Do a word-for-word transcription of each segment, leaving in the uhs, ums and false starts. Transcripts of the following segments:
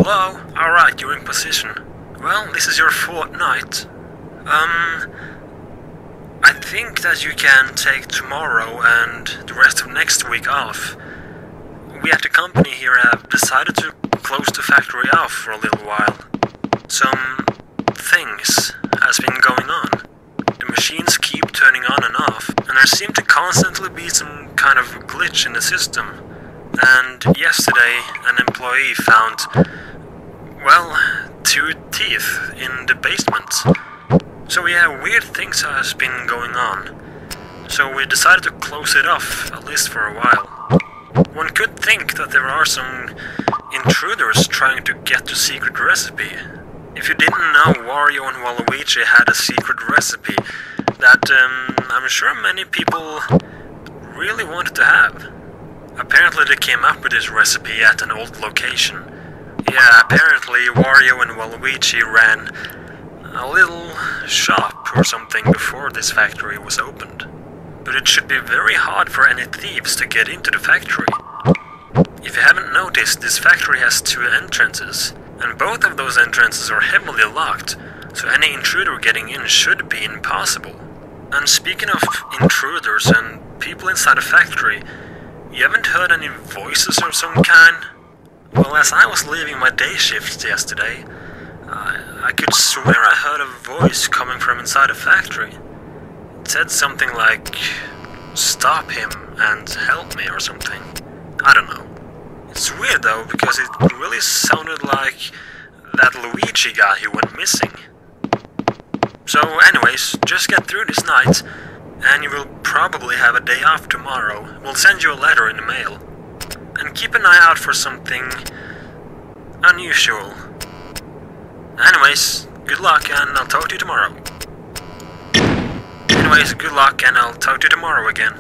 Hello? Alright, you're in position. Well, this is your fourth night. Um... I think that you can take tomorrow and the rest of next week off. We at the company here have decided to close the factory off for a little while. Some things has been going on. The machines keep turning on and off, and there seem to constantly be some kind of glitch in the system. And yesterday, an employee found, well, two teeth in the basement. So yeah, weird things has been going on. So we decided to close it off, at least for a while. One could think that there are some intruders trying to get the secret recipe. If you didn't know, Wario and Waluigi had a secret recipe that um, I'm sure many people really wanted to have. Apparently they came up with this recipe at an old location. Yeah, apparently Wario and Waluigi ran a little shop or something before this factory was opened. But it should be very hard for any thieves to get into the factory. If you haven't noticed, this factory has two entrances, and both of those entrances are heavily locked, so any intruder getting in should be impossible. And speaking of intruders and people inside a factory, you haven't heard any voices of some kind? Well, as I was leaving my day shift yesterday, uh, I could swear I heard a voice coming from inside a factory. It said something like, "Stop him and help me," or something. I don't know. It's weird though, because it really sounded like that Luigi guy who went missing. So anyways, just get through this night, and you will probably have a day off tomorrow. We'll send you a letter in the mail. And keep an eye out for something unusual. Anyways, good luck and I'll talk to you tomorrow. Anyways, good luck and I'll talk to you tomorrow again.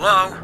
Hello?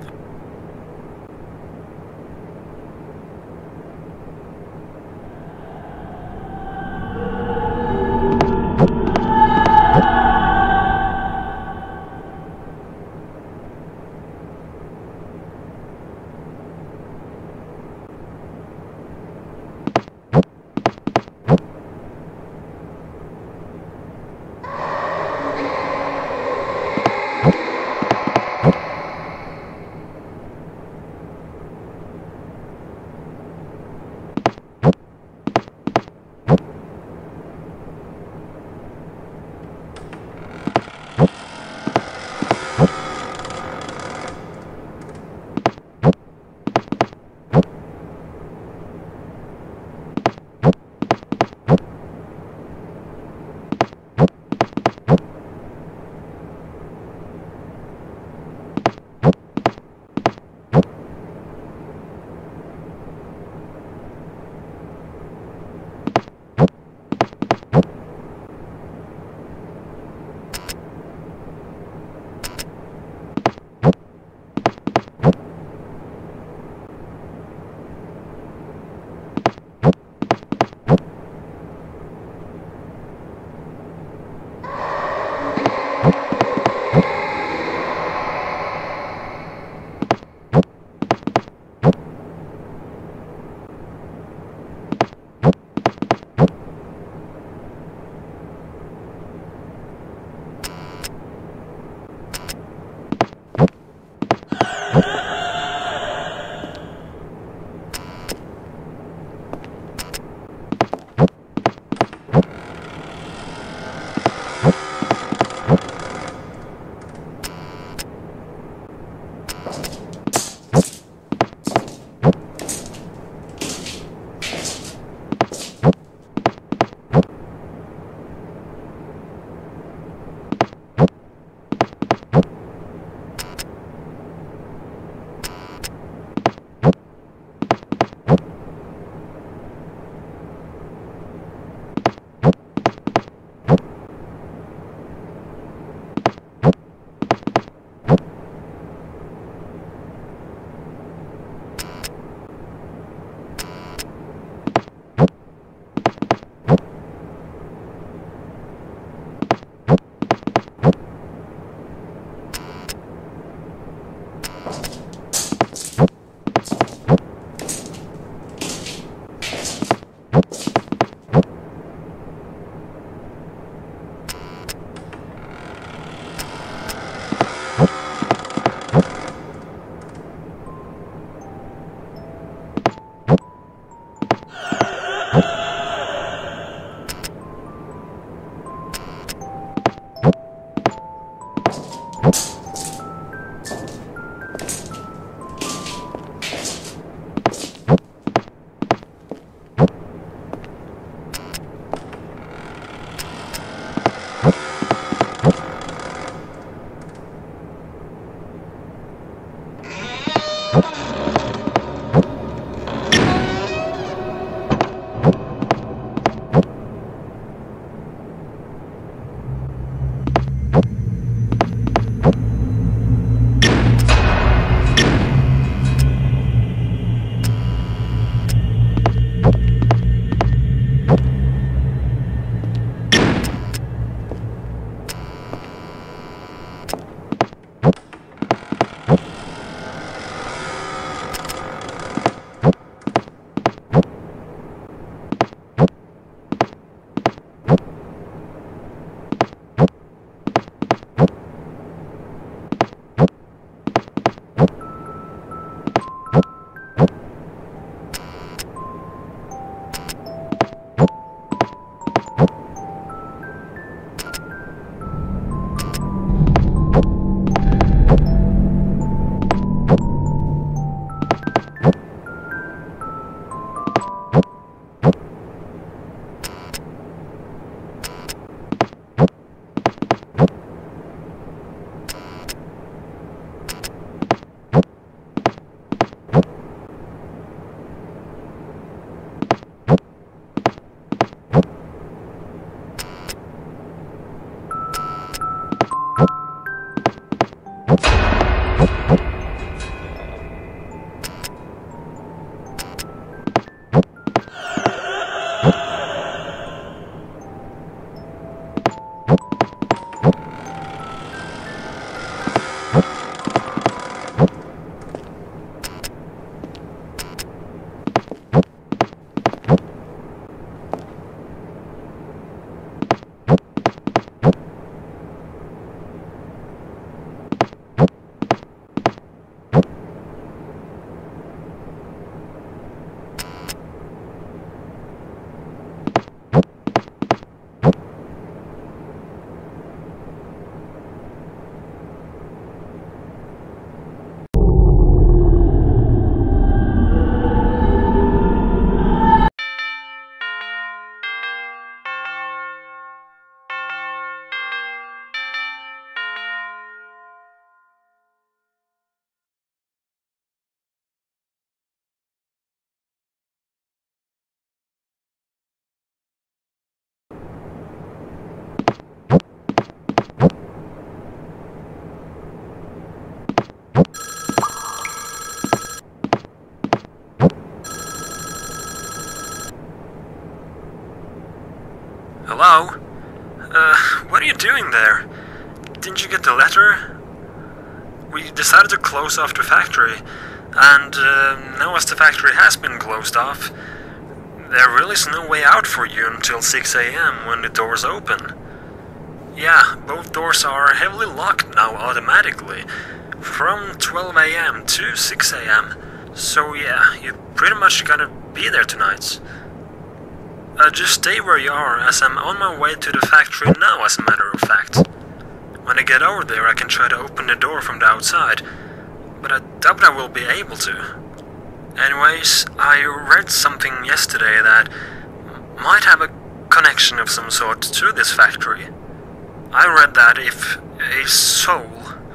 we decided to close off the factory, and uh, now as the factory has been closed off, there really is no way out for you until six A M when the doors open. Yeah, both doors are heavily locked now automatically, from twelve A M to six A M So yeah, you pretty much gotta be there tonight. Uh, just stay where you are, as I'm on my way to the factory now, as a matter of fact. When I get over there, I can try to open the door from the outside, but I doubt I will be able to. Anyways, I read something yesterday that might have a connection of some sort to this factory. I read that if a soul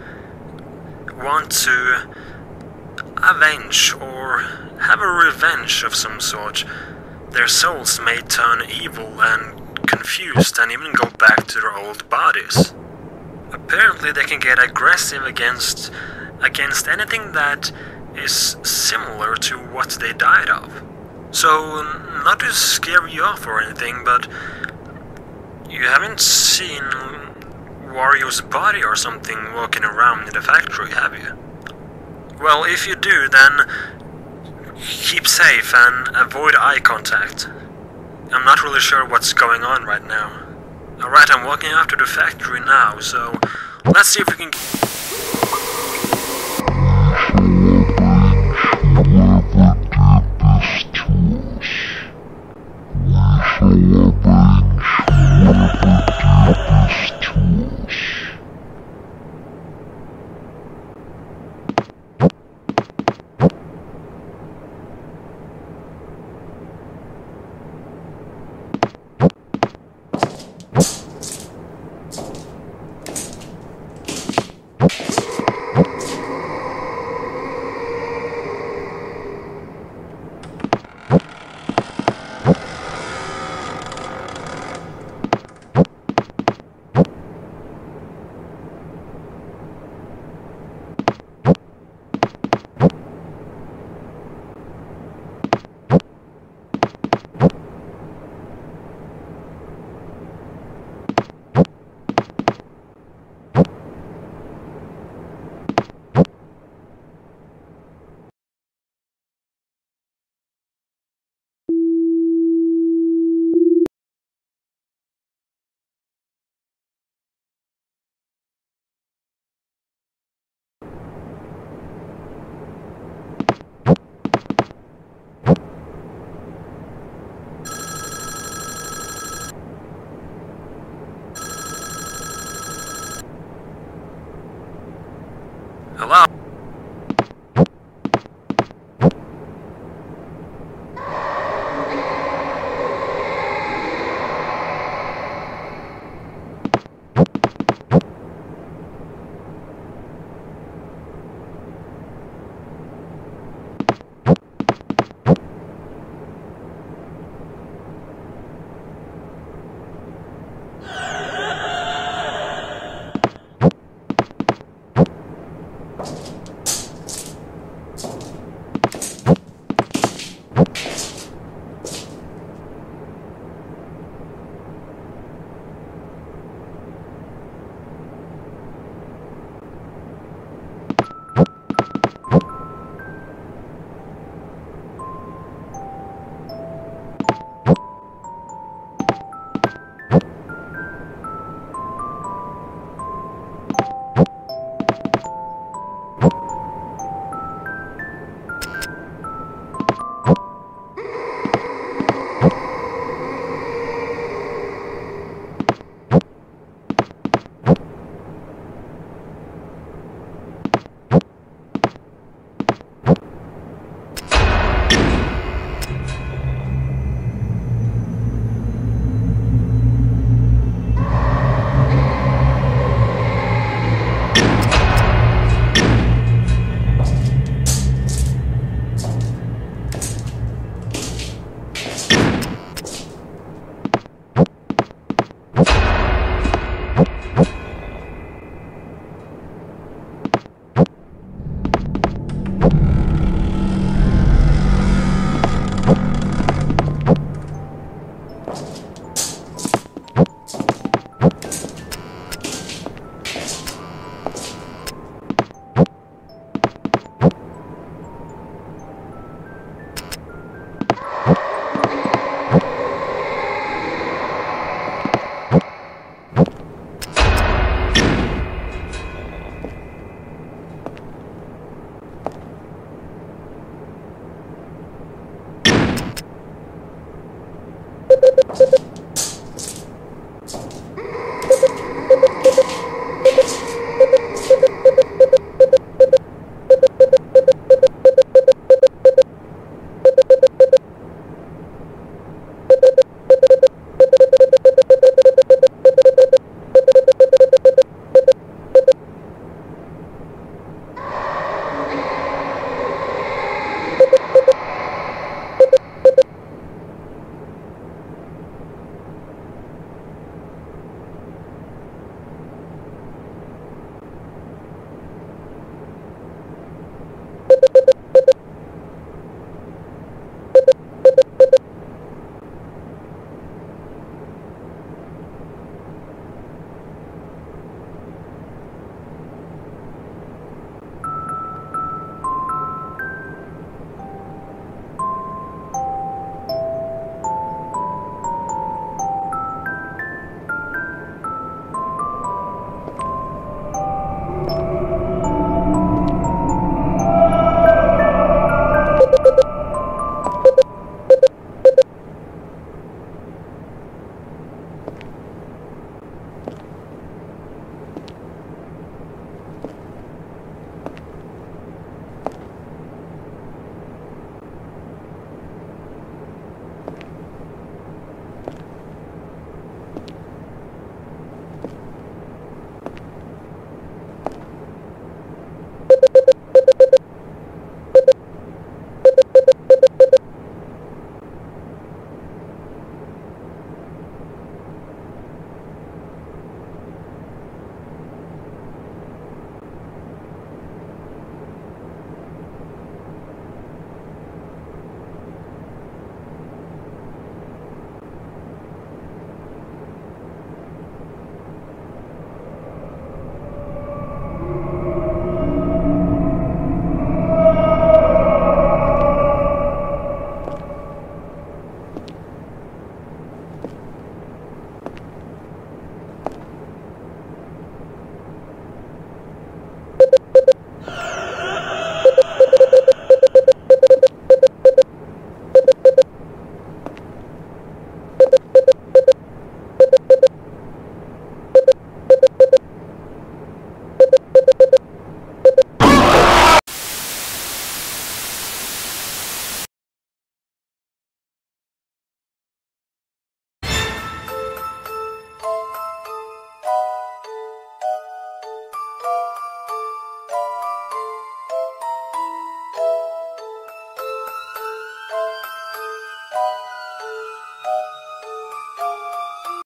wants to avenge or have a revenge of some sort, their souls may turn evil and confused and even go back to their old bodies. Apparently they can get aggressive against against anything that is similar to what they died of. So, not to scare you off or anything, but you haven't seen Wario's body or something walking around in the factory, have you? Well, if you do, then keep safe and avoid eye contact. I'm not really sure what's going on right now. Alright, I'm walking after the factory now, so let's see if we can...